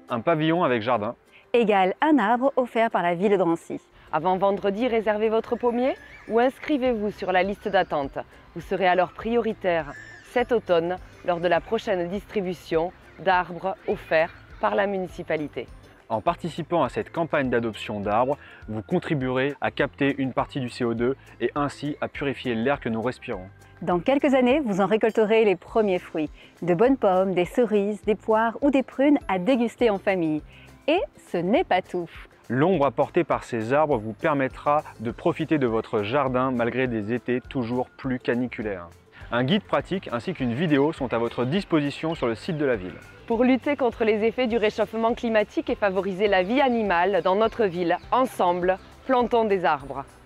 Un pavillon avec jardin. égale un arbre offert par la ville de Drancy. Avant vendredi, réservez votre pommier ou inscrivez-vous sur la liste d'attente. Vous serez alors prioritaire cet automne lors de la prochaine distribution d'arbres offerts par la municipalité. En participant à cette campagne d'adoption d'arbres, vous contribuerez à capter une partie du CO2 et ainsi à purifier l'air que nous respirons. Dans quelques années, vous en récolterez les premiers fruits. De bonnes pommes, des cerises, des poires ou des prunes à déguster en famille. Et ce n'est pas tout. L'ombre apportée par ces arbres vous permettra de profiter de votre jardin malgré des étés toujours plus caniculaires. Un guide pratique ainsi qu'une vidéo sont à votre disposition sur le site de la ville. Pour lutter contre les effets du réchauffement climatique et favoriser la vie animale dans notre ville, ensemble, plantons des arbres.